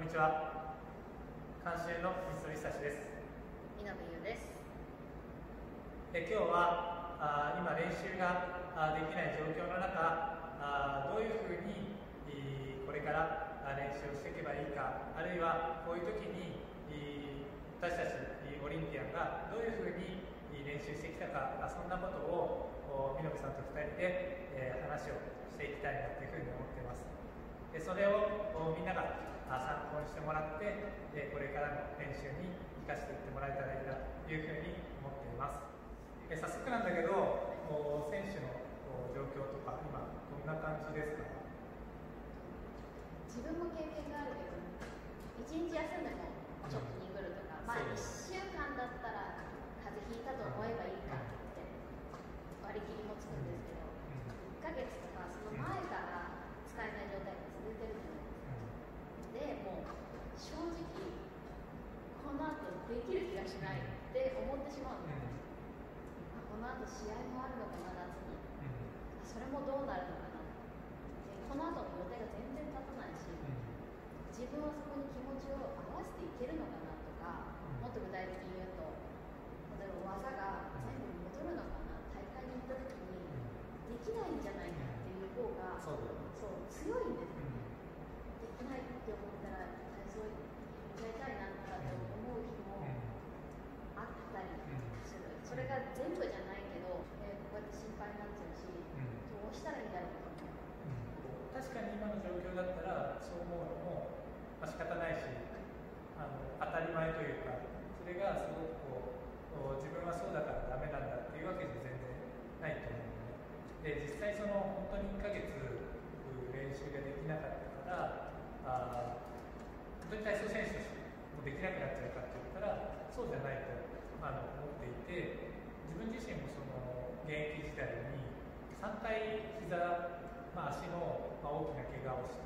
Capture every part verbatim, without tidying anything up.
んにちは。監修の水戸久志です。 稲部優です。 で今日はあ今練習があできない状況の中、あどういうふうにこれから練習をしていけばいいか、あるいはこういう時に私たちオリンピアンがどういうふうに練習してきたか、そんなことを美濃部さんとふたりで、えー、話をしていきたいなというふうに思っています。でそれをみんなが参考にしてもらって、でこれからの練習に生かしていってもらえたらいいなというふうに思っています。で早速なんだけど、選手の状況とか今どんな感じですか？ 自分も経験があるけど、いちにち休んでもちょっとにぐるとか、まあいっしゅうかんだったら風邪ひいたと思えばいいかって割り切りもつくんですけど、いっかげつとかその前から使えない状態が続いてるじゃないですか。でもう正直この後できる気がしないって思ってしまうんです。この後試合もあるのかな、夏に。それもどうなるのかな。でこの後の予定が全然立たないし、自分はそこに気持ちを合わせていけるのかなとか、もっと具体的に言うと、例えば技が全部戻るのかな、大会に行った時にできないんじゃないかっていう方が、そう強いんですよね。できないって思ったら体操やりたいなと思う日もあったりする。それが全部じゃないけど、えー、こうやって心配になっちゃうし、どうしたらいいんだろうと思う。 確かに今の状況だったらそう思うのも、まあ、仕方ないし、あの当たり前というか、それがすごくこう自分はそうだからダメなんだっていうわけじゃ全然ないと思うので、で実際その本当にいっかげつ練習ができなかったからあ本当に体操選手としてもできなくなっちゃうかって言ったらそうじゃないとあの思っていて、自分自身もその現役時代にさんかい膝、まあ、足の、まあ、大きな怪我をして、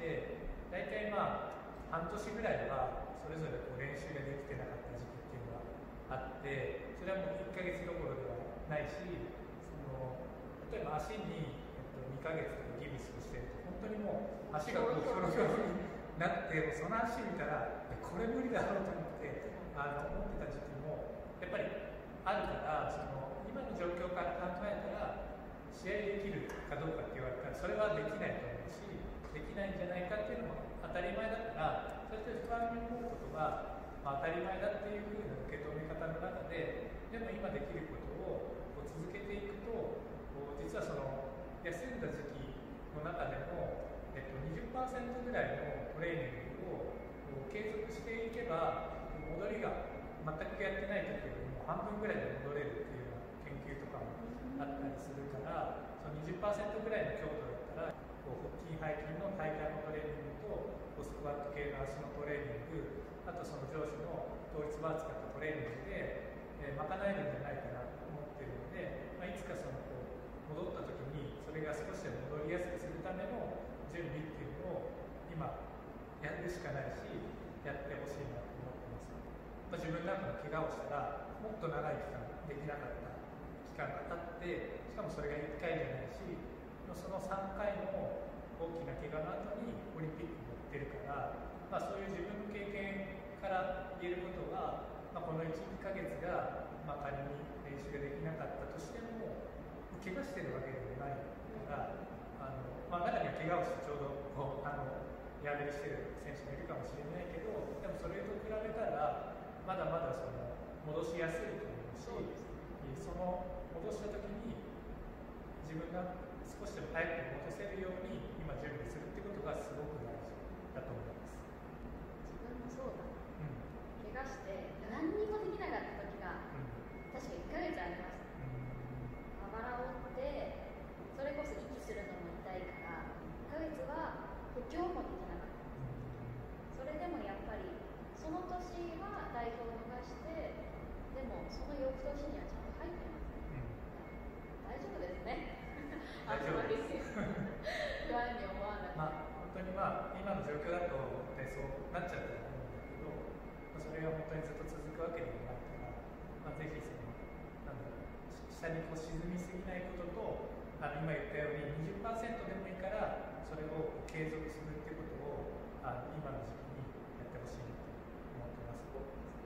大体まあ半年ぐらいはそれぞれこう練習ができてなかった時期っていうのがあって、それはもういっかげつどころではないし、その例えば足に、えっと、にかげつとかギブスをしてると本当にもう足がこうひょろひょろになって、その足見たらこれ無理だろうと思ってあの思ってた時期もやっぱりあるから、その今の状況から考えたら試合できるかどうかって言われたらそれはできないと思うし、できないんじゃないかっていうのも当たり前だから、それと不安に思うことが、まあ、当たり前だっていうふうな受け止め方の中で、でも今できることをこう続けていくと、こう実はその休んだ時期の中でも、えっと、にじゅっパーセント ぐらいのトレーニングをこう継続していけば、戻りが全くやってない時よりも半分ぐらいで戻れるっていうような研究とかもあったりするから、その にじゅっパーセント ぐらいの強度だったらこう腹筋背筋の体幹のトレーニングとこうスクワット系の足のトレーニング、あとその上肢の倒立バーを使ったトレーニングで、えー、賄えるんじゃないかなと思っているので、まあ、いつかそのこう戻った時にそれが少しでも戻りやすくするための準備っていうのを今やるしかないし、やってほしいなと思ってます。まあ、自分なんかの怪我をしたらもっと長い期間できなかった期間が経って、しかもそれがいっかいじゃないし、そのさんかいの大きな怪我の後にオリンピックに行ってるから、まあ、そういう自分の経験から言えることは、まあ、このいち、にかげつが、まあ、仮に練習ができなかったとしても怪我してるわけでもないから、あの、まあ、中には怪我をしてちょうどこうあのやめしてる選手もいるかもしれないけど、でもそれと比べたらまだまだその戻しやすいと思うし、その戻した時に自分が少しでも早く戻せるように今準備するってことがすごく大事だと思います。 自分もそうだ、うん、怪我して何にもできなかった時が、うん、確かいっかげつありました。あばらを折ってそれこそ息するのも痛いからいっかげつは補強もできなかった。それでもやっぱりその年は代表を逃して、でもその翌年にはちゃんと入ってますね、うん、大丈夫ですね。 大丈夫です。 不安に思わなくて、 まあ、本当にまあ今の状況だとそうなっちゃうと思うんだけど、まあ、それが本当にずっと続くわけでもないから、まあ、ぜひそのなんだろう、下にこう沈みすぎないことと、あの今言ったように にじゅっパーセント でもいいからそれを継続するってことをあの今の時期にやってほしい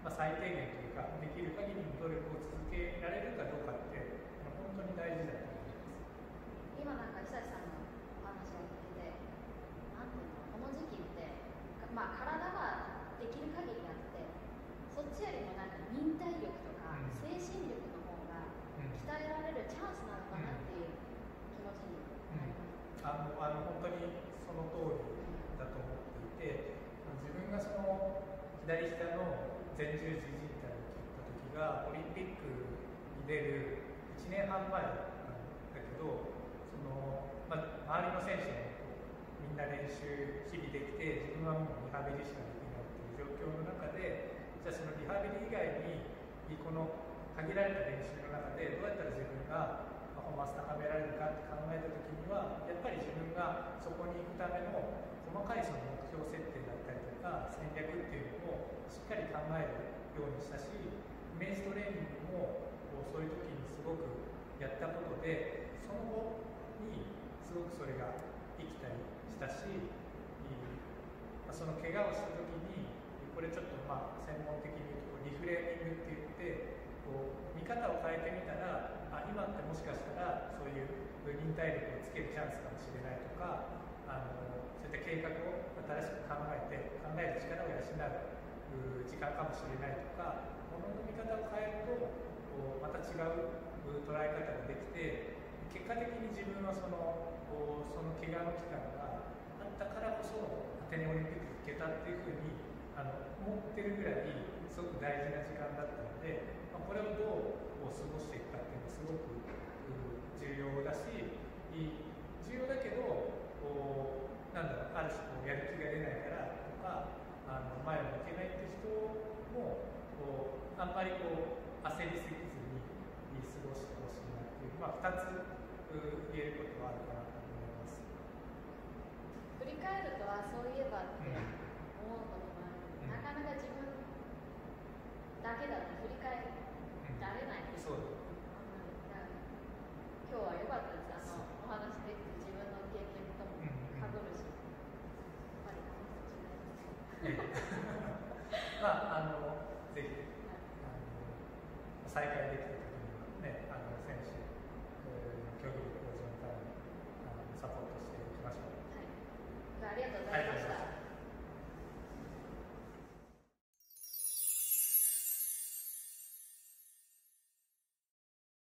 まあ、最低限というかできる限りの努力を続けられるかどうかって本当に大事だと思います。 今なんか久志さんのお話を聞いてて、なんていうの、この時期って、まあ、体はできる限りあって、そっちよりもなんか忍耐力とか精神力の方が鍛えられるチャンスなのかなっていう気持ちになります。 あのあの本当にその通りだと思っていて、自分がその左下の前十字靭帯を切った時がオリンピックに出るいちねんはんまえだったんだけど、その、まあ、周りの選手もみんな練習日々できて、自分はもうリハビリしかできないっていう状況の中で、じゃあそのリハビリ以外にこの限られた練習の中でどうやったら自分がパフォーマンス高められるかって考えた時には、やっぱり自分がそこに行くための細かいその目標設定だったりとか戦略っていうのをしっかり考えるようにしたし、イメージトレーニングもそういう時にすごくやったことで、その後にすごくそれが生きたりしたし、その怪我をした時に、これちょっとまあ専門的に言うとリフレーミングって言って、こう見方を変えてみたら、あ、今ってもしかしたらそういう忍耐力をつけるチャンスかもしれないとか、あのそういった計画を新しく考えて考える力を養う時間かもしれないとか、ものの見方を変えるとまた違う捉え方ができて、結果的に自分はそのその怪我の期間があったからこそアテネオリンピックに行けたっていうふうにあの思ってるぐらいすごく大事な時間だったので、まあ、これをどう過ごしていくかっていうのはすごく重要だし、重要だけどなんだろう、ある種こうやる気が出ないからとか、あの前を向けないって人もこうあんまりこう焦りすぎずに過ごしてほしいなっていう、まあ、ふたつ言えることはあるかなと思います。 振り返ると、あ、そういえばって思うこともある、うん、なかなか自分だけだと振り返られない、 うん、そう